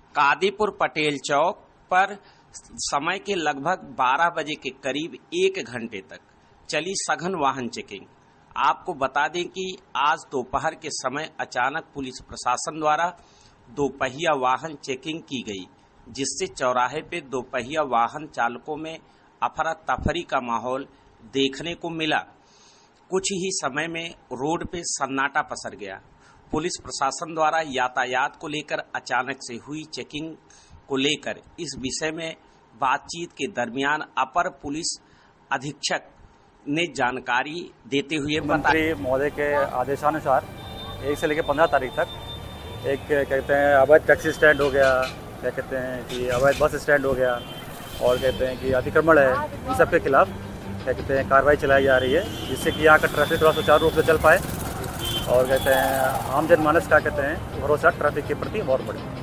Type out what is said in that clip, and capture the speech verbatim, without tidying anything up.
कादीपुर पटेल चौक पर समय के लगभग बारह बजे के करीब एक घंटे तक चली सघन वाहन चेकिंग। आपको बता दें कि आज दोपहर के समय अचानक पुलिस प्रशासन द्वारा दोपहिया वाहन चेकिंग की गई, जिससे चौराहे पे दोपहिया वाहन चालकों में अफरा तफरी का माहौल देखने को मिला। कुछ ही समय में रोड पे सन्नाटा पसर गया। पुलिस प्रशासन द्वारा यातायात को लेकर अचानक से हुई चेकिंग को लेकर इस विषय में बातचीत के दरमियान अपर पुलिस अधीक्षक ने जानकारी देते हुए मंत्री महोदय के आदेशानुसार एक से लेकर पंद्रह तारीख तक एक कहते हैं अवैध टैक्सी स्टैंड हो गया, क्या कहते हैं कि अवैध बस स्टैंड हो गया, और कहते हैं कि अतिक्रमण है, इन सब के खिलाफ क्या कहते हैं कार्रवाई चलाई जा रही है, जिससे कि यहाँ का ट्रैफिक थोड़ा सुचारू रूप से चल पाए और कहते हैं आम जनमानस का कहते हैं भरोसा ट्रैफिक के प्रति और बढ़े।